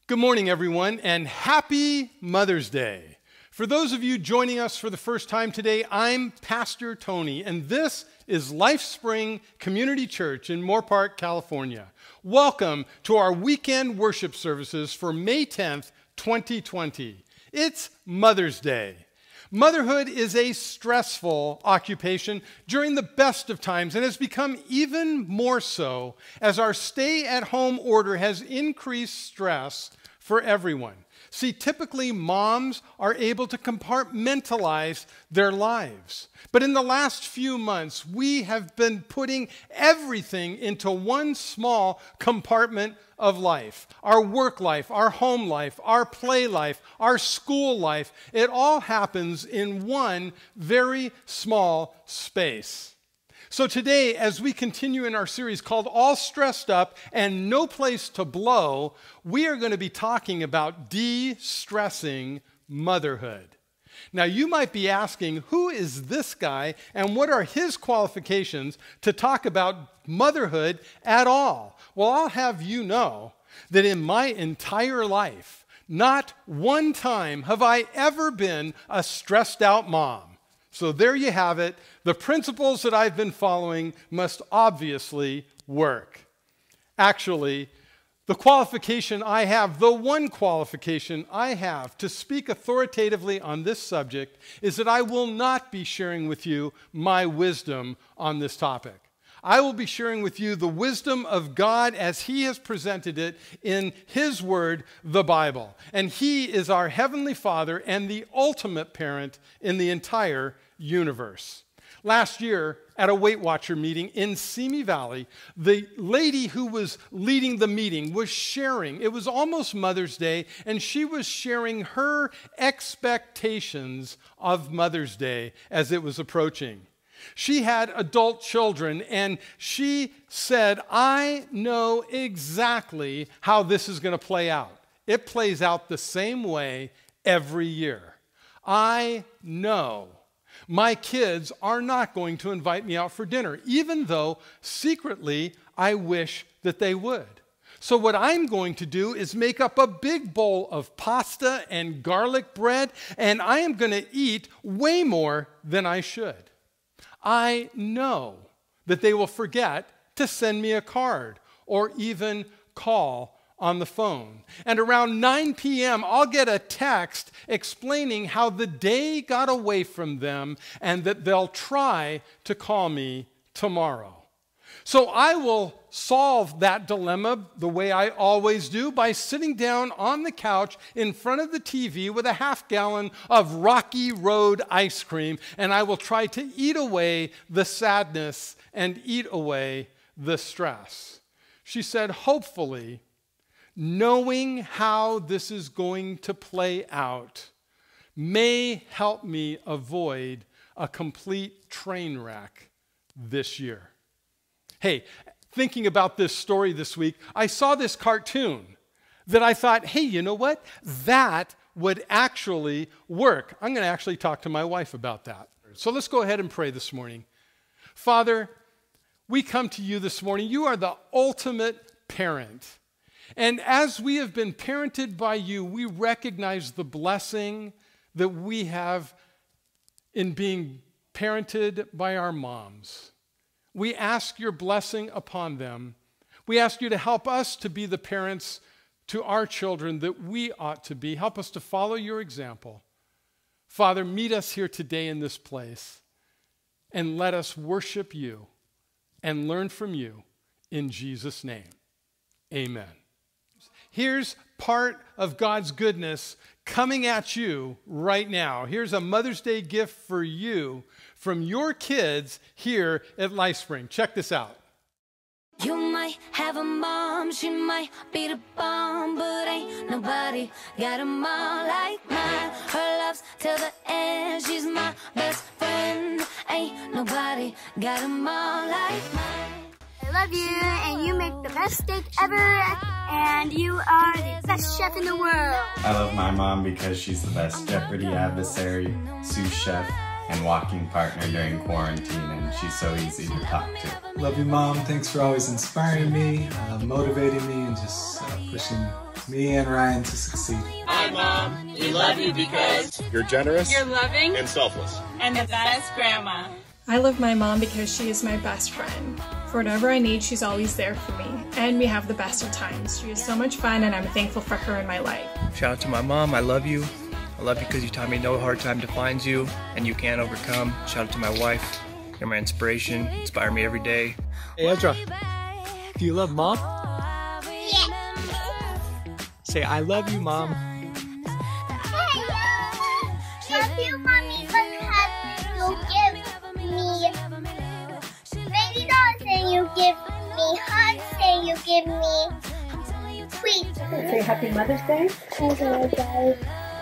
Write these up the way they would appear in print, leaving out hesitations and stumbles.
Good morning, everyone, and happy Mother's Day. For those of you joining us for the first time today, I'm Pastor Tony, and this is Life Spring Community Church in Moorpark, California. Welcome to our weekend worship services for May 10th, 2020. It's Mother's Day. Motherhood is a stressful occupation during the best of times and has become even more so as our stay-at-home order has increased stress for everyone. See, typically moms are able to compartmentalize their lives. But in the last few months, we have been putting everything into one small compartment of life. Our work life, our home life, our play life, our school life. It all happens in one very small space. So today, as we continue in our series called All Stressed Up and No Place to Blow, we are going to be talking about de-stressing motherhood. Now, you might be asking, who is this guy and what are his qualifications to talk about motherhood at all? Well, I'll have you know that in my entire life, not one time have I ever been a stressed out mom. So there you have it. The principles that I've been following must obviously work. Actually, the qualification I have, the one qualification I have to speak authoritatively on this subject is that I will not be sharing with you my wisdom on this topic. I will be sharing with you the wisdom of God as He has presented it in His Word, the Bible. And He is our Heavenly Father and the ultimate parent in the entire universe. Last year, at a Weight Watcher meeting in Simi Valley, the lady who was leading the meeting was sharing, it was almost Mother's Day, and she was sharing her expectations of Mother's Day as it was approaching. She had adult children, and she said, I know exactly how this is going to play out. It plays out the same way every year. I know my kids are not going to invite me out for dinner, even though secretly I wish that they would. So what I'm going to do is make up a big bowl of pasta and garlic bread, and I am going to eat way more than I should. I know that they will forget to send me a card or even call on the phone. And around 9 p.m., I'll get a text explaining how the day got away from them and that they'll try to call me tomorrow. So I will solve that dilemma the way I always do by sitting down on the couch in front of the TV with a half-gallon of Rocky Road ice cream, and I will try to eat away the sadness and eat away the stress. She said, hopefully, knowing how this is going to play out may help me avoid a complete train wreck this year. Hey, thinking about this story this week, I saw this cartoon that I thought, hey, you know what? That would actually work. I'm going to actually talk to my wife about that. So let's go ahead and pray this morning. Father, we come to you this morning. You are the ultimate parent. And as we have been parented by you, we recognize the blessing that we have in being parented by our moms. We ask your blessing upon them. We ask you to help us to be the parents to our children that we ought to be. Help us to follow your example. Father, meet us here today in this place and let us worship you and learn from you in Jesus' name. Amen. Here's part of God's goodness coming at you right now. Here's a Mother's Day gift for you from your kids here at LifeSpring. Check this out. You might have a mom, she might be the bomb, but ain't nobody got a mom like mine. Her love's till the end, she's my best friend. Ain't nobody got a mom like mine. I love you, and you make the best steak ever, and you are the best chef in the world. I love my mom because she's the best Jeopardy adversary, sous chef, and walking partner during quarantine, and she's so easy to talk to. Love you, Mom. Thanks for always inspiring me, motivating me, and just pushing me and Ryan to succeed. Hi, Mom. We love you because you're generous, you're loving, and selfless, and the best grandma. I love my mom because she is my best friend. For whatever I need, she's always there for me. And we have the best of times. She is so much fun, and I'm thankful for her in my life. Shout out to my mom. I love you. I love you because you taught me no hard time defines you, and you can't overcome. Shout out to my wife. You're my inspiration. Inspire me every day. Hey, Ezra. Do you love Mom? Yeah. Say, I love you, Mom. Love you, Mommy, because you give me baby dolls and you give me hugs and you give me sweets. Say Happy Mother's Day. Happy Mother's Day.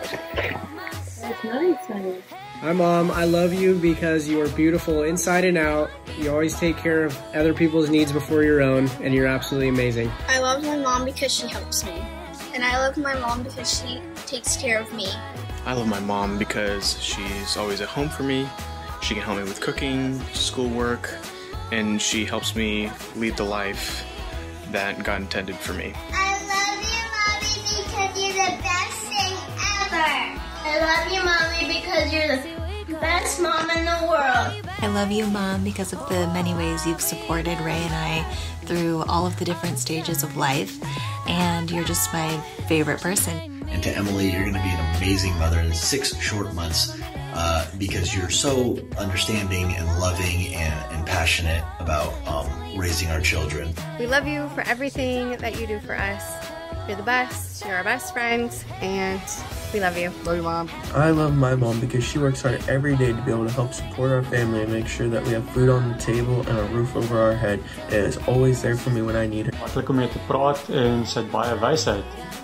That's nice, honey. Hi, Mom. I love you because you are beautiful inside and out. You always take care of other people's needs before your own, and you're absolutely amazing. I love my mom because she helps me. And I love my mom because she takes care of me. I love my mom because she's always at home for me. She can help me with cooking, schoolwork, and she helps me lead the life that God intended for me. I love you, Mommy, because you're the best thing ever. I love you, Mommy, because you're the best mom in the world. I love you, Mom, because of the many ways you've supported Ray and I through all of the different stages of life, and you're just my favorite person. And to Emily, you're going to be an amazing mother in 6 short months because you're so understanding and loving and passionate about raising our children. We love you for everything that you do for us. You're the best, you're our best friend, and we love you. Love you, Mom. I love my mom because she works hard every day to be able to help support our family and make sure that we have food on the table and a roof over our head, and is always there for me when I need her. Maklik om mee te praat en sy het baie wysheid.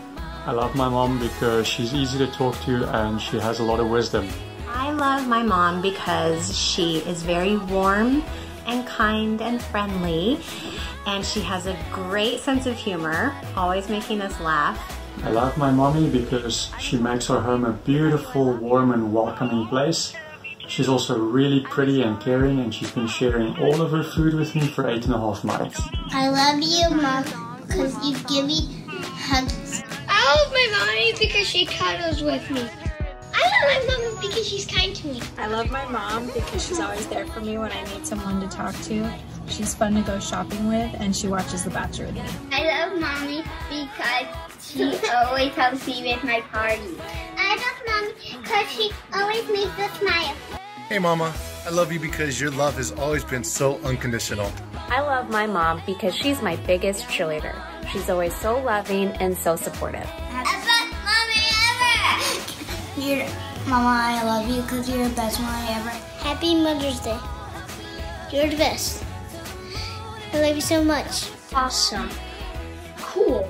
I love my mom because she's easy to talk to and she has a lot of wisdom. I love my mom because she is very warm and kind and friendly, and she has a great sense of humor, always making us laugh. I love my mommy because she makes our home a beautiful, warm and welcoming place. She's also really pretty and caring, and she's been sharing all of her food with me for 8.5 months. I love you, Mom, because you give me hugs. I love my mommy because she cuddles with me. I love my mom because she's kind to me. I love my mom because she's always there for me when I need someone to talk to. She's fun to go shopping with, and she watches The Bachelor with me. I love Mommy because she always helps me with my parties. I love Mommy because she always makes us smile. Hey, Mama. I love you because your love has always been so unconditional. I love my mom because she's my biggest cheerleader. She's always so loving and so supportive. Best Mommy ever! Mama, I love you because you're the best Mommy ever. Happy Mother's Day. You're the best. I love you so much. Awesome. Cool.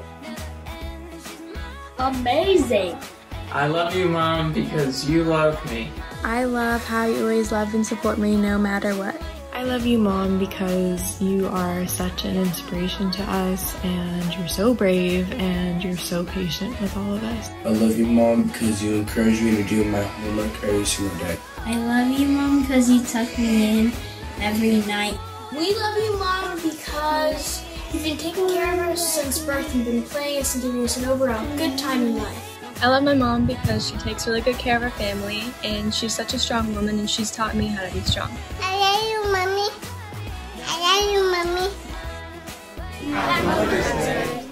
Amazing. I love you, Mom, because you love me. I love how you always love and support me no matter what. I love you, Mom, because you are such an inspiration to us, and you're so brave, and you're so patient with all of us. I love you, Mom, because you encourage me to do my homework every single day. I love you, Mom, because you tuck me in every night. We love you, Mom, because you've been taking care of us since birth and been playing us and giving us an overall good time in life. I love my mom because she takes really good care of her family, and she's such a strong woman, and she's taught me how to be strong. I love you, Mommy. I love you, Mommy. Happy Mother's Day.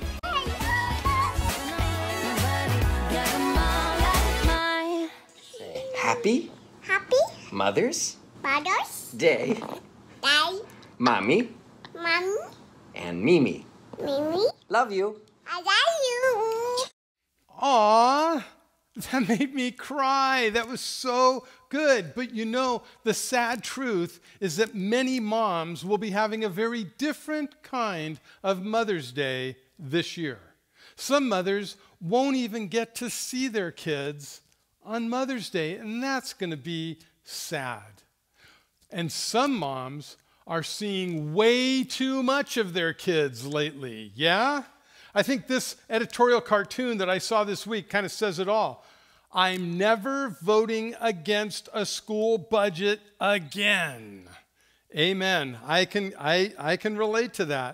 Happy Mother's Day, Mommy, and Mimi. Love you. I love you. Aww, that made me cry. That was so good. But you know, the sad truth is that many moms will be having a very different kind of Mother's Day this year. Some mothers won't even get to see their kids on Mother's Day, and that's going to be sad. And some moms are seeing way too much of their kids lately, yeah? I think this editorial cartoon that I saw this week kind of says it all. I'm never voting against a school budget again. Amen. I can relate to that.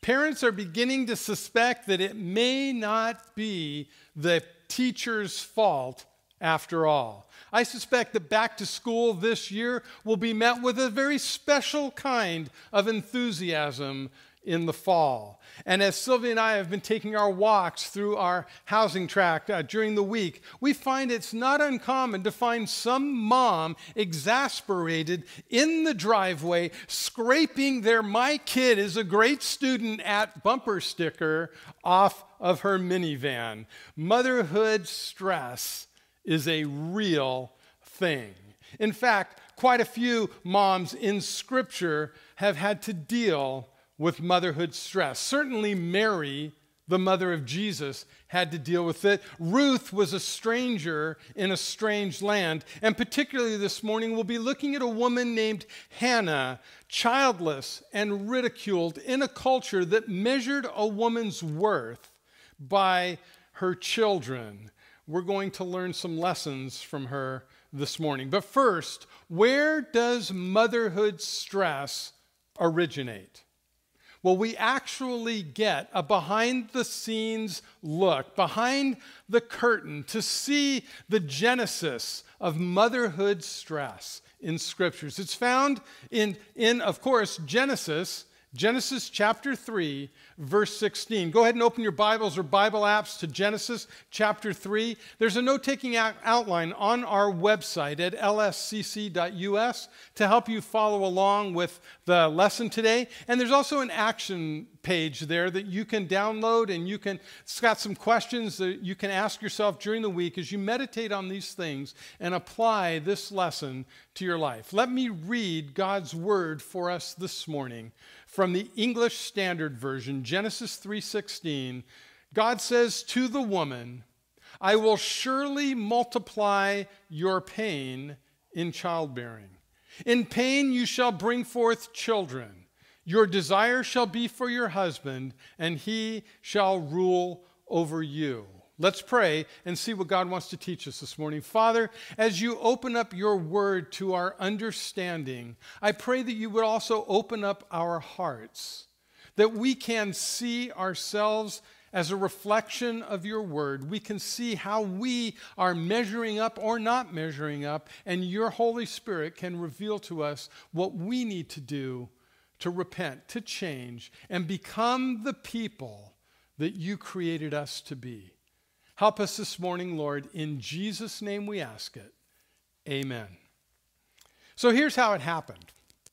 Parents are beginning to suspect that it may not be the teacher's fault after all. I suspect that back to school this year will be met with a very special kind of enthusiasm in the fall. And as Sylvia and I have been taking our walks through our housing tract during the week, we find it's not uncommon to find some mom exasperated in the driveway, scraping their "My kid is a great student at" bumper sticker off of her minivan. Motherhood stress is a real thing. In fact, quite a few moms in Scripture have had to deal with motherhood stress. Certainly Mary, the mother of Jesus, had to deal with it. Ruth was a stranger in a strange land. And particularly this morning, we'll be looking at a woman named Hannah, childless and ridiculed in a culture that measured a woman's worth by her children. We're going to learn some lessons from her this morning. But first, where does motherhood stress originate? Well, we actually get a behind-the-scenes look, behind the curtain, to see the genesis of motherhood stress in Scriptures. It's found in of course, Genesis chapter 3, verse 16. Go ahead and open your Bibles or Bible apps to Genesis chapter 3. There's a note-taking outline on our website at lscc.us to help you follow along with the lesson today. And there's also an action page there that you can download, and it's got some questions that you can ask yourself during the week as you meditate on these things and apply this lesson to your life. Let me read God's word for us this morning from the English Standard Version, Genesis 3:16. God says to the woman, "I will surely multiply your pain in childbearing. In pain you shall bring forth children. Your desire shall be for your husband, and he shall rule over you." Let's pray and see what God wants to teach us this morning. Father, as you open up your word to our understanding, I pray that you would also open up our hearts, that we can see ourselves as a reflection of your word. We can see how we are measuring up or not measuring up, and your Holy Spirit can reveal to us what we need to do to repent, to change, and become the people that you created us to be. Help us this morning, Lord. In Jesus' name we ask it. Amen. So here's how it happened.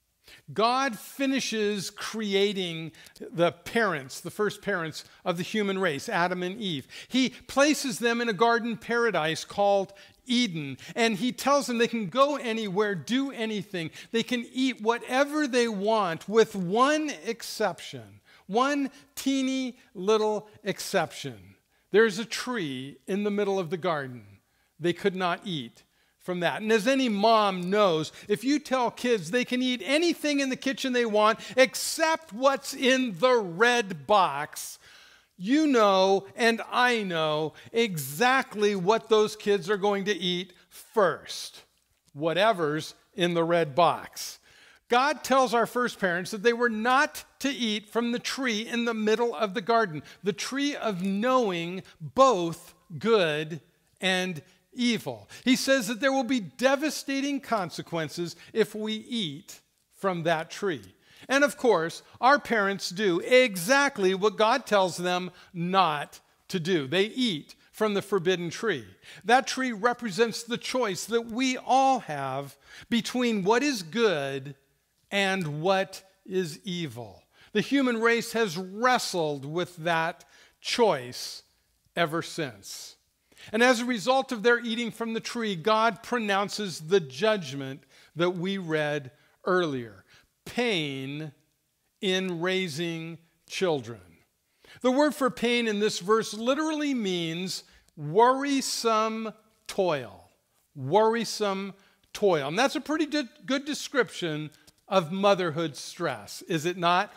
God finishes creating the parents, the first parents of the human race, Adam and Eve. He places them in a garden paradise called Eden, and he tells them they can go anywhere, do anything. They can eat whatever they want, with one exception, one teeny little exception. There's a tree in the middle of the garden. They could not eat from that. And as any mom knows, if you tell kids they can eat anything in the kitchen they want except what's in the red box, you know and I know exactly what those kids are going to eat first. Whatever's in the red box. God tells our first parents that they were not to eat from the tree in the middle of the garden, the tree of knowing both good and evil. He says that there will be devastating consequences if we eat from that tree. And of course, our parents do exactly what God tells them not to do. They eat from the forbidden tree. That tree represents the choice that we all have between what is good and what is evil. The human race has wrestled with that choice ever since. And as a result of their eating from the tree, God pronounces the judgment that we read earlier: pain in raising children. The word for pain in this verse literally means worrisome toil. Worrisome toil. And that's a pretty good description of motherhood stress, is it not?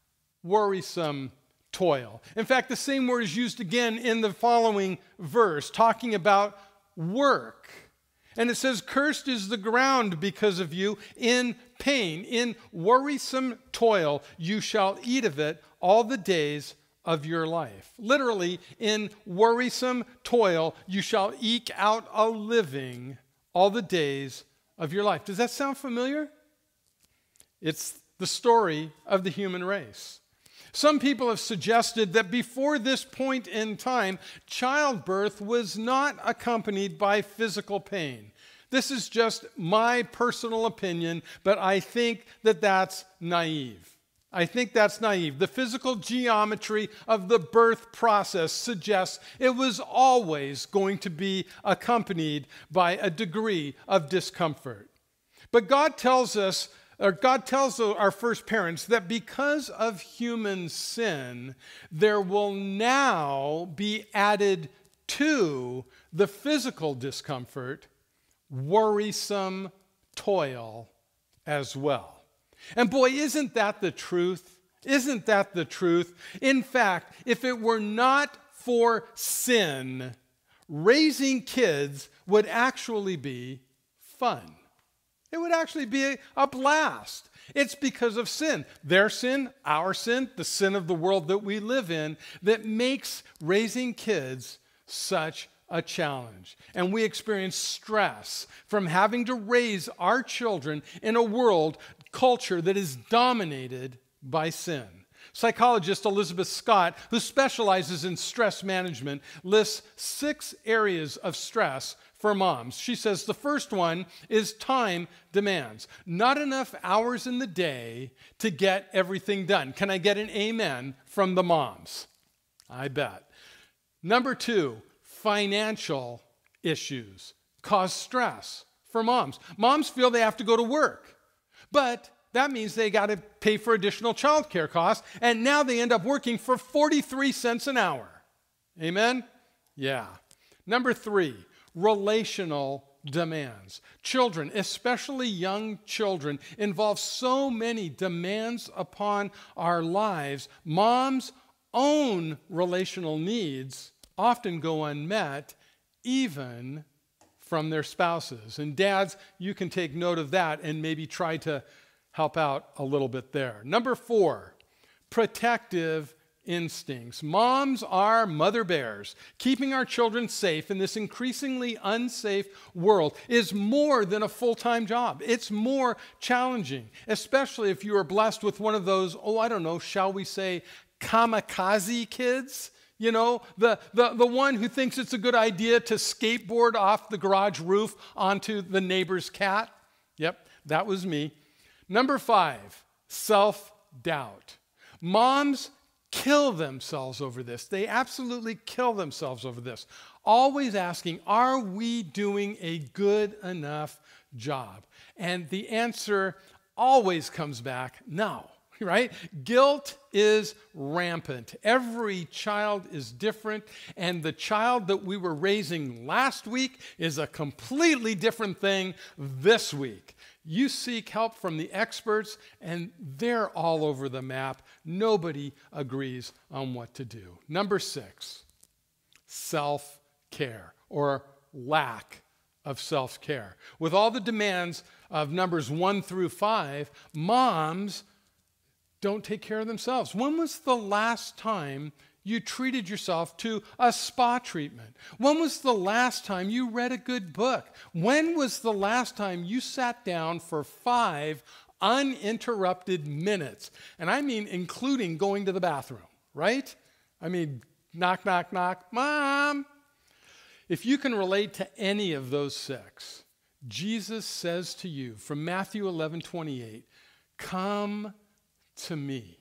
Worrisome toil. In fact, the same word is used again in the following verse, talking about work. And it says, "Cursed is the ground because of you. In pain, in worrisome toil, you shall eat of it all the days of your life. Literally, in worrisome toil, you shall eke out a living all the days of your life. Does that sound familiar? It's the story of the human race. Some people have suggested that before this point in time, childbirth was not accompanied by physical pain. This is just my personal opinion, but I think that that's naive. I think that's naive. The physical geometry of the birth process suggests it was always going to be accompanied by a degree of discomfort. But God tells our first parents that because of human sin, there will now be added to the physical discomfort worrisome toil as well. And boy, isn't that the truth? Isn't that the truth? In fact, if it were not for sin, raising kids would actually be fun. It would actually be a blast. It's because of sin. Their sin, our sin, the sin of the world that we live in, that makes raising kids such a challenge. And we experience stress from having to raise our children in a world culture that is dominated by sin. Psychologist Elizabeth Scott, who specializes in stress management, lists 6 areas of stress for moms. She says the first one is time demands. Not enough hours in the day to get everything done. Can I get an amen from the moms? I bet. Number 2, financial issues cause stress for moms. Moms feel they have to go to work, but that means they got to pay for additional childcare costs, and now they end up working for 43 cents an hour. Amen? Yeah. Number 3, relational demands. Children, especially young children, involve so many demands upon our lives. Moms' own relational needs often go unmet, even from their spouses. And dads, you can take note of that and maybe try to help out a little bit there. Number 4, protective instincts. Moms are mother bears. Keeping our children safe in this increasingly unsafe world is more than a full-time job. It's more challenging, especially if you are blessed with one of those, shall we say, kamikaze kids? You know, the one who thinks it's a good idea to skateboard off the garage roof onto the neighbor's cat. Yep, that was me. Number 5, self-doubt. Moms kill themselves over this. They absolutely kill themselves over this. Always asking, are we doing a good enough job? And the answer always comes back, no. Right? Guilt is rampant. Every child is different, and the child that we were raising last week is a completely different thing this week. You seek help from the experts, and they're all over the map. Nobody agrees on what to do. Number 6, self-care, or lack of self-care. With all the demands of numbers 1 through 5, moms don't take care of themselves. When was the last time you treated yourself to a spa treatment? When was the last time you read a good book? When was the last time you sat down for 5 uninterrupted minutes? And I mean including going to the bathroom, right? I mean, knock, knock, knock, Mom. If you can relate to any of those 6, Jesus says to you from Matthew 11:28, come to me.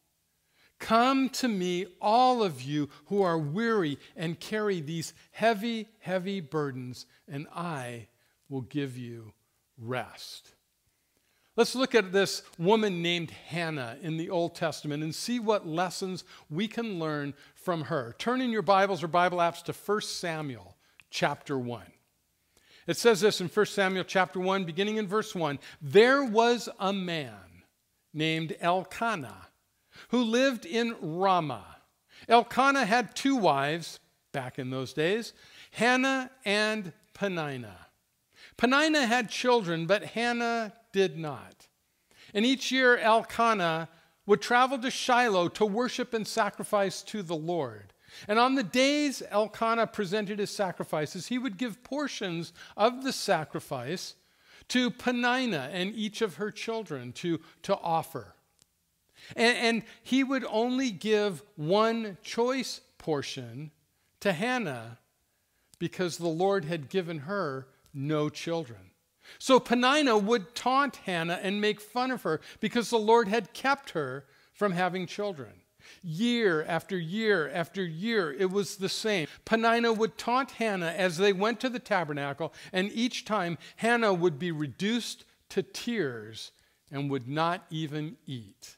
Come to me, all of you who are weary and carry these heavy, heavy burdens, and I will give you rest. Let's look at this woman named Hannah in the Old Testament and see what lessons we can learn from her. Turn in your Bibles or Bible apps to 1 Samuel chapter 1. It says this in 1 Samuel chapter 1, beginning in verse 1, there was a man named Elkanah, who lived in Ramah. Elkanah had 2 wives back in those days, Hannah and Peninnah. Peninnah had children, but Hannah did not. And each year Elkanah would travel to Shiloh to worship and sacrifice to the Lord. And on the days Elkanah presented his sacrifices, he would give portions of the sacrifice to Peninnah and each of her children to offer. And he would only give one choice portion to Hannah because the Lord had given her no children. So Peninnah would taunt Hannah and make fun of her because the Lord had kept her from having children. Year after year after year, it was the same. Peninnah would taunt Hannah as they went to the tabernacle, and each time Hannah would be reduced to tears and would not even eat.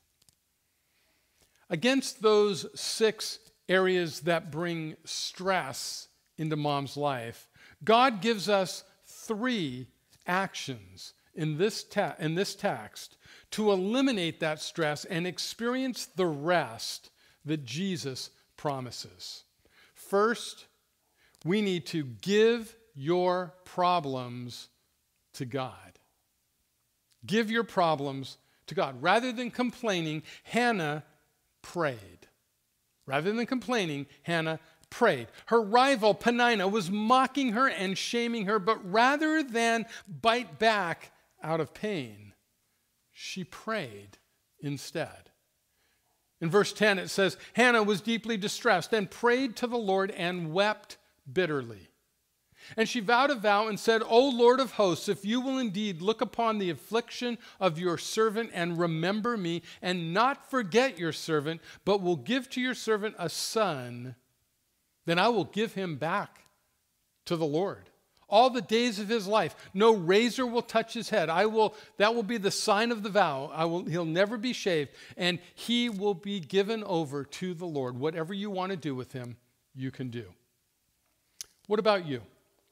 Against those 6 areas that bring stress into mom's life, God gives us 3 actions in this text to eliminate that stress and experience the rest that Jesus promises. First, we need to give your problems to God. Give your problems to God. Rather than complaining, Hannah prayed. Rather than complaining, Hannah prayed. Her rival, Peninnah, was mocking her and shaming her, but rather than bite back out of pain, she prayed instead. In verse 10, it says, Hannah was deeply distressed and prayed to the Lord and wept bitterly. And she vowed a vow and said, O Lord of hosts, if you will indeed look upon the affliction of your servant and remember me, and not forget your servant, but will give to your servant a son, then I will give him back to the Lord all the days of his life. No razor will touch his head. That will be the sign of the vow. He'll never be shaved, and he will be given over to the Lord. Whatever you want to do with him, you can do. What about you?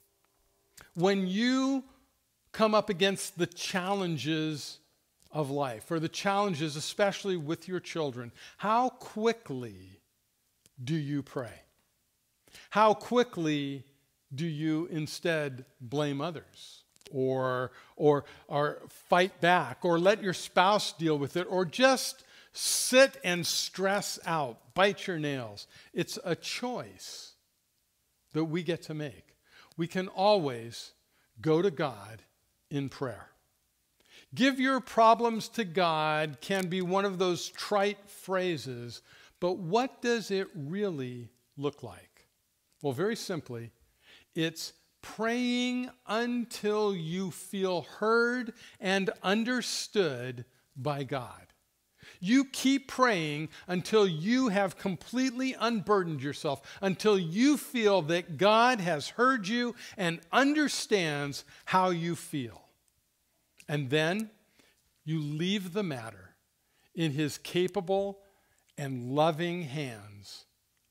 When you come up against the challenges of life, or the challenges especially with your children, how quickly do you pray? How quickly do you instead blame others, or fight back, or let your spouse deal with it, or just sit and stress out, bite your nails? It's a choice that we get to make. We can always go to God in prayer. Give your problems to God can be one of those trite phrases, but what does it really look like? Well, very simply, it's praying until you feel heard and understood by God. You keep praying until you have completely unburdened yourself, until you feel that God has heard you and understands how you feel. And then you leave the matter in his capable and loving hands,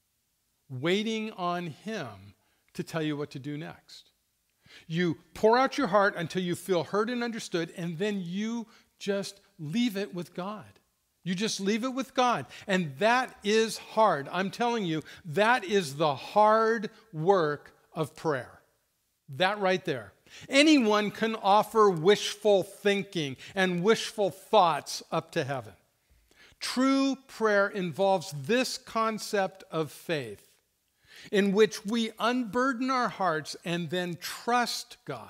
waiting on him to tell you what to do next. You pour out your heart until you feel heard and understood, and then you just leave it with God. You just leave it with God. And that is hard. I'm telling you, that is the hard work of prayer. That right there. Anyone can offer wishful thinking and wishful thoughts up to heaven. True prayer involves this concept of faith, in which we unburden our hearts and then trust God.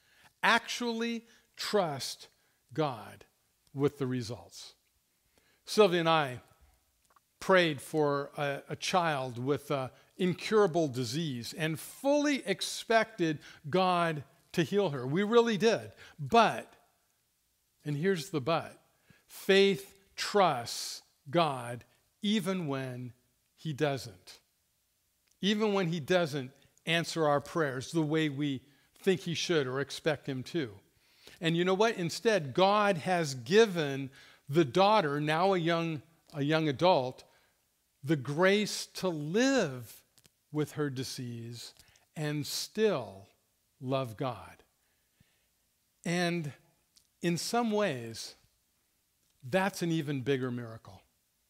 Actually trust God with the results. Sylvia and I prayed for a child with incurable disease and fully expected God to heal her. We really did. But, and here's the but, faith trusts God even when he doesn't. Even when he doesn't answer our prayers the way we think he should or expect him to. And you know what? Instead, God has given the daughter, now a young adult, the grace to live with her disease and still love God. And in some ways, that's an even bigger miracle.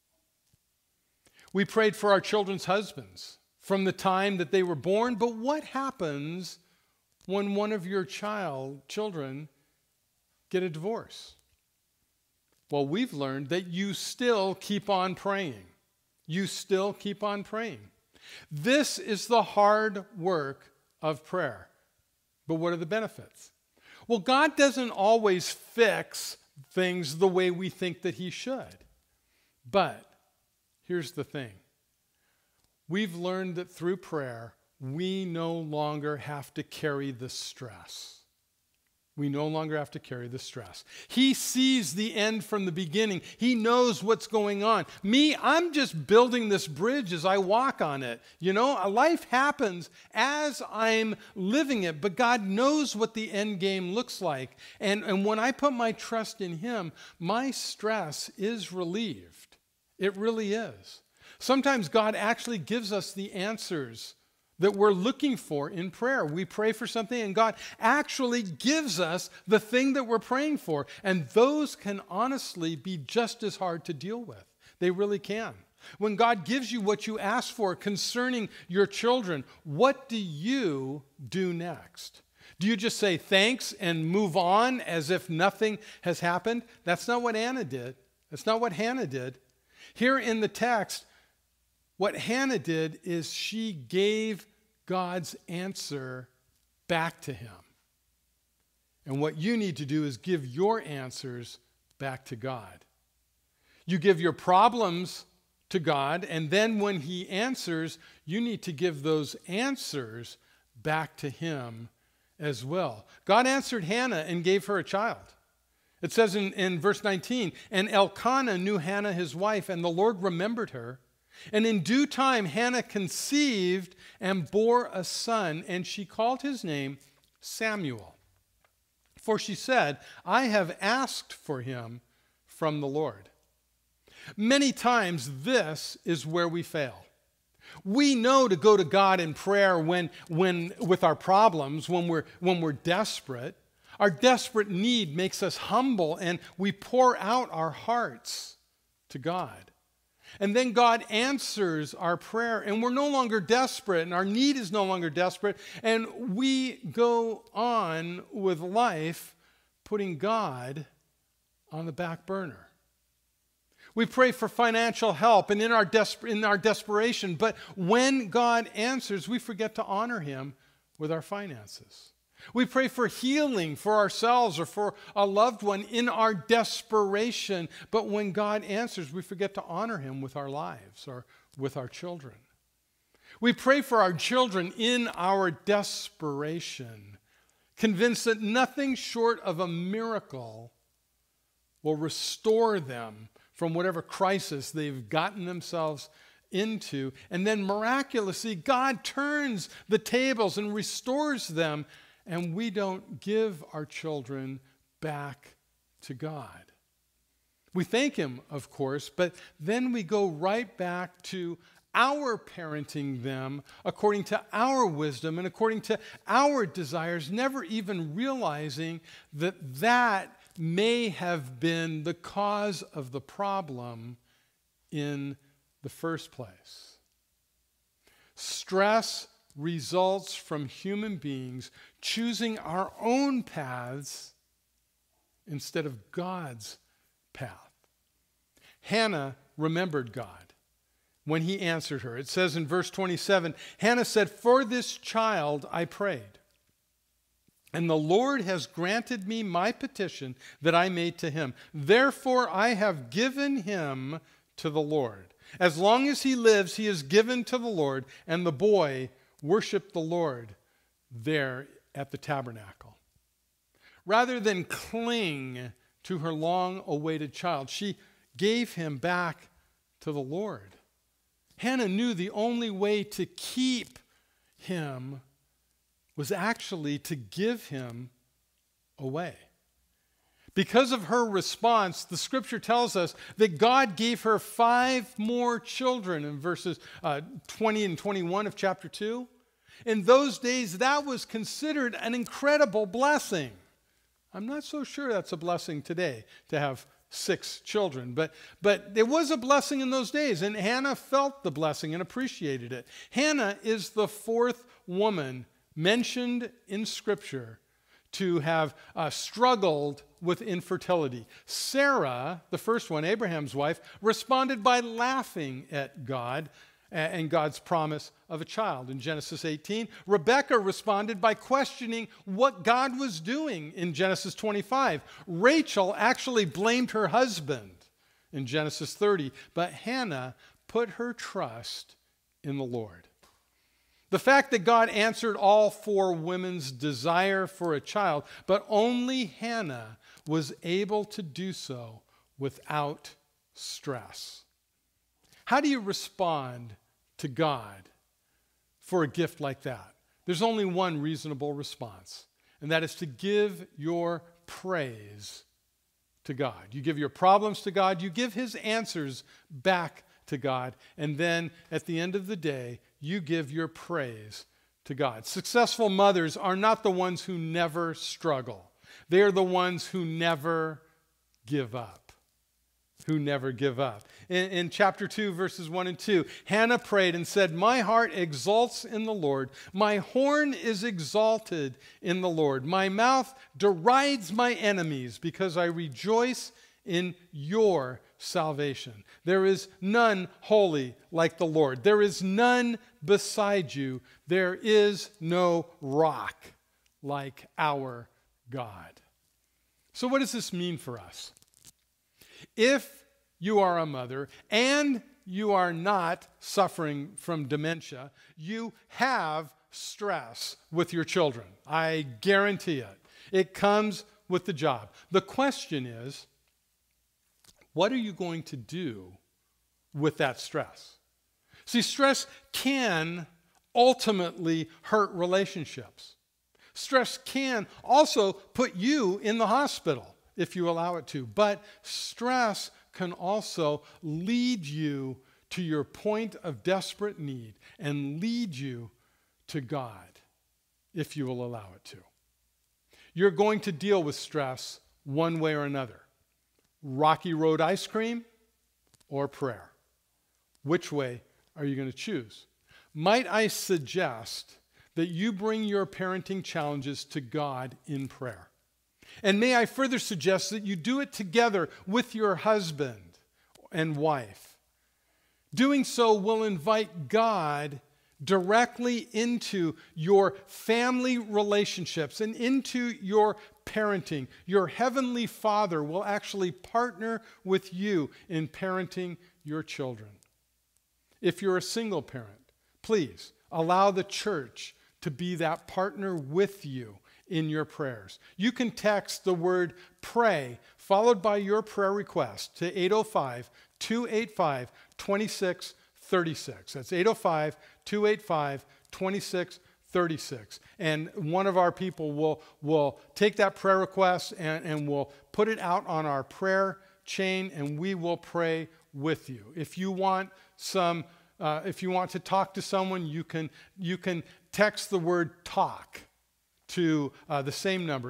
We prayed for our children's husbands from the time that they were born, but what happens when one of your children get a divorce? Well, we've learned that you still keep on praying. You still keep on praying. This is the hard work of prayer. But what are the benefits? Well, God doesn't always fix things the way we think that he should. But here's the thing. We've learned that through prayer, we no longer have to carry the stress. We no longer have to carry the stress. He sees the end from the beginning. He knows what's going on. Me, I'm just building this bridge as I walk on it. You know, life happens as I'm living it, but God knows what the end game looks like. And when I put my trust in him, my stress is relieved. It really is. Sometimes God actually gives us the answers that we're looking for in prayer. We pray for something and God actually gives us the thing that we're praying for. And those can honestly be just as hard to deal with. They really can. When God gives you what you ask for concerning your children, what do you do next? Do you just say thanks and move on as if nothing has happened? That's not what Anna did. That's not what Hannah did. Here in the text, what Hannah did is she gave God's answer back to him. And what you need to do is give your answers back to God. You give your problems to God, and then when he answers, you need to give those answers back to him as well. God answered Hannah and gave her a child. It says in verse 19, and Elkanah knew Hannah his wife, and the Lord remembered her. And in due time, Hannah conceived and bore a son, and she called his name Samuel. For she said, I have asked for him from the Lord. Many times, this is where we fail. We know to go to God in prayer when with our problems, when we're desperate. Our desperate need makes us humble, and we pour out our hearts to God. And then God answers our prayer, and we're no longer desperate, and our need is no longer desperate, and we go on with life putting God on the back burner. We pray for financial help and in our desperation, but when God answers, we forget to honor him with our finances. We pray for healing for ourselves or for a loved one in our desperation. But when God answers, we forget to honor him with our lives or with our children. We pray for our children in our desperation, convinced that nothing short of a miracle will restore them from whatever crisis they've gotten themselves into. And then miraculously, God turns the tables and restores them. And we don't give our children back to God. We thank him, of course, but then we go right back to our parenting them according to our wisdom and according to our desires, never even realizing that that may have been the cause of the problem in the first place. Stress results from human beings choosing our own paths instead of God's path. Hannah remembered God when he answered her. It says in verse 27, Hannah said, for this child I prayed, and the Lord has granted me my petition that I made to him. Therefore I have given him to the Lord. As long as he lives, he is given to the Lord, and the boy worshiped the Lord there at the tabernacle. Rather than cling to her long-awaited child, she gave him back to the Lord. Hannah knew the only way to keep him was actually to give him away. Because of her response, the scripture tells us that God gave her 5 more children in verses 20 and 21 of chapter 2. In those days, that was considered an incredible blessing. I'm not so sure that's a blessing today to have 6 children, but it was a blessing in those days, and Hannah felt the blessing and appreciated it. Hannah is the 4th woman mentioned in Scripture to have struggled with infertility. Sarah, the first one, Abraham's wife, responded by laughing at God and God's promise of a child in Genesis 18. Rebekah responded by questioning what God was doing in Genesis 25. Rachel actually blamed her husband in Genesis 30, but Hannah put her trust in the Lord. The fact that God answered all four women's desire for a child, but only Hannah was able to do so without stress. How do you respond to God for a gift like that? There's only one reasonable response, and that is to give your praise to God. You give your problems to God, you give his answers back to God, and then at the end of the day, you give your praise to God. Successful mothers are not the ones who never struggle. They are the ones who never give up. Who never give up. In chapter 2, verses 1 and 2, Hannah prayed and said, "My heart exults in the Lord. My horn is exalted in the Lord. My mouth derides my enemies because I rejoice in your salvation. There is none holy like the Lord. There is none beside you. There is no rock like our God." So what does this mean for us? If you are a mother and you are not suffering from dementia, you have stress with your children. I guarantee it. It comes with the job. The question is, what are you going to do with that stress? See, stress can ultimately hurt relationships. Stress can also put you in the hospital if you allow it to. But stress can also lead you to your point of desperate need and lead you to God if you will allow it to. You're going to deal with stress one way or another. Rocky Road ice cream or prayer? Which way are you going to choose? Might I suggest that you bring your parenting challenges to God in prayer? And may I further suggest that you do it together with your husband and wife. Doing so will invite God directly into your family relationships and into your parenting. Your heavenly Father will actually partner with you in parenting your children. If you're a single parent, please allow the church to be that partner with you in your prayers. You can text the word pray followed by your prayer request to 805-285-2636. That's 805-285-2636. And one of our people will take that prayer request and will put it out on our prayer chain, and we will pray with you. If you want to talk to someone, you can text the word talk to the same number,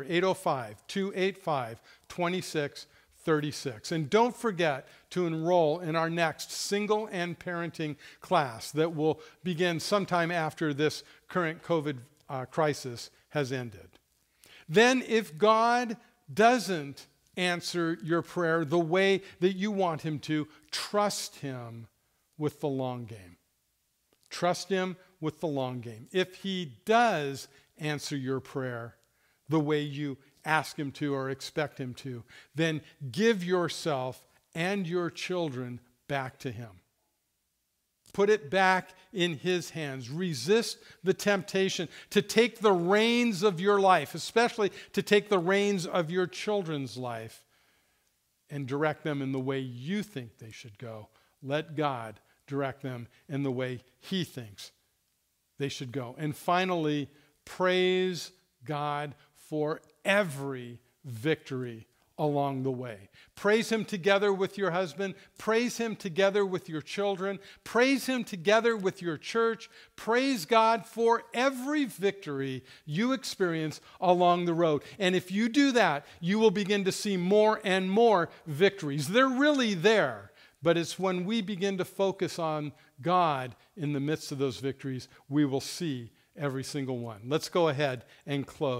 805-285-2636. And don't forget to enroll in our next single and parenting class that will begin sometime after this current COVID crisis has ended. Then if God doesn't answer your prayer the way that you want him to, trust him with the long game. Trust him with the long game. If he does answer your prayer the way you ask him to or expect him to, then give yourself and your children back to him. Put it back in his hands. Resist the temptation to take the reins of your life, especially to take the reins of your children's life, and direct them in the way you think they should go. Let God direct them in the way he thinks they should go. And finally, praise God for every victory along the way. Praise him together with your husband. Praise him together with your children. Praise him together with your church. Praise God for every victory you experience along the road. And if you do that, you will begin to see more and more victories. They're really there. But it's when we begin to focus on God in the midst of those victories, we will see every single one. Let's go ahead and close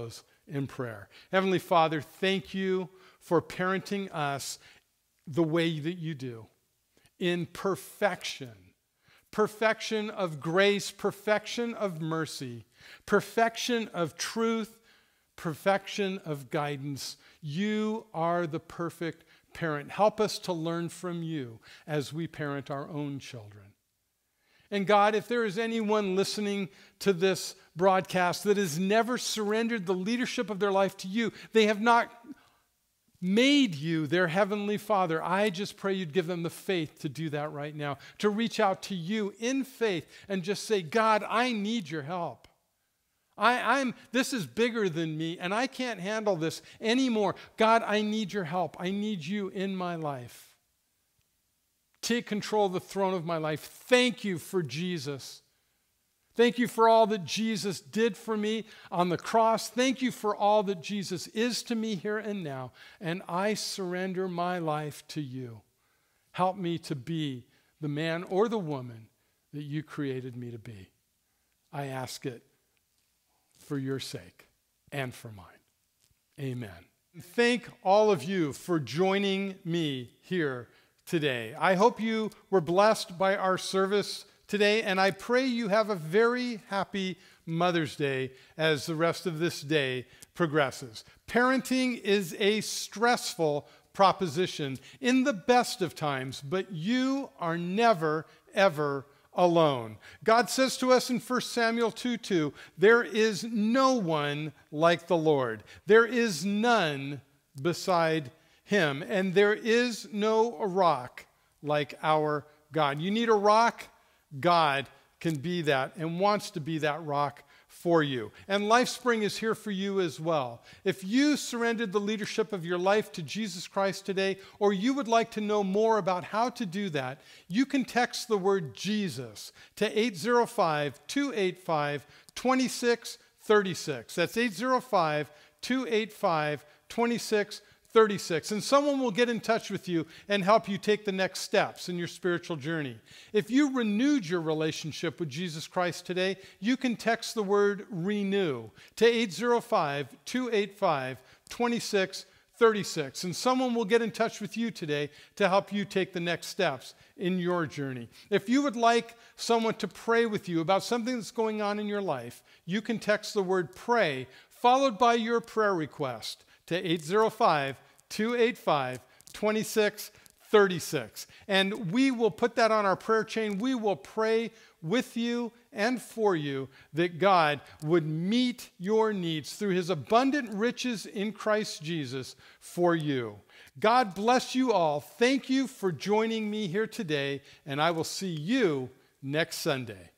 in prayer. Heavenly Father, thank you for parenting us the way that you do, in perfection. Perfection of grace, perfection of mercy, perfection of truth, perfection of guidance. You are the perfect parent. Help us to learn from you as we parent our own children. And God, if there is anyone listening to this broadcast that has never surrendered the leadership of their life to you, they have not made you their heavenly Father, I just pray you'd give them the faith to do that right now, to reach out to you in faith and just say, God, I need your help. This is bigger than me, and I can't handle this anymore. God, I need your help. I need you in my life. Take control of the throne of my life. Thank you for Jesus. Thank you for all that Jesus did for me on the cross. Thank you for all that Jesus is to me here and now. And I surrender my life to you. Help me to be the man or the woman that you created me to be. I ask it for your sake and for mine. Amen. Thank all of you for joining me here today. I hope you were blessed by our service today, and I pray you have a very happy Mother's Day as the rest of this day progresses. Parenting is a stressful proposition in the best of times, but you are never, ever alone. God says to us in 1 Samuel 2:2, there is no one like the Lord. There is none beside him, and there is no rock like our God. You need a rock? God can be that and wants to be that rock for you. And LifeSpring is here for you as well. If you surrendered the leadership of your life to Jesus Christ today, or you would like to know more about how to do that, you can text the word Jesus to 805-285-2636. That's 805-285-2636. And someone will get in touch with you and help you take the next steps in your spiritual journey. If you renewed your relationship with Jesus Christ today, you can text the word renew to 805-285-2636, and someone will get in touch with you today to help you take the next steps in your journey. If you would like someone to pray with you about something that's going on in your life, you can text the word pray followed by your prayer request to 805-285-2636. And we will put that on our prayer chain. We will pray with you and for you that God would meet your needs through his abundant riches in Christ Jesus for you. God bless you all. Thank you for joining me here today, and I will see you next Sunday.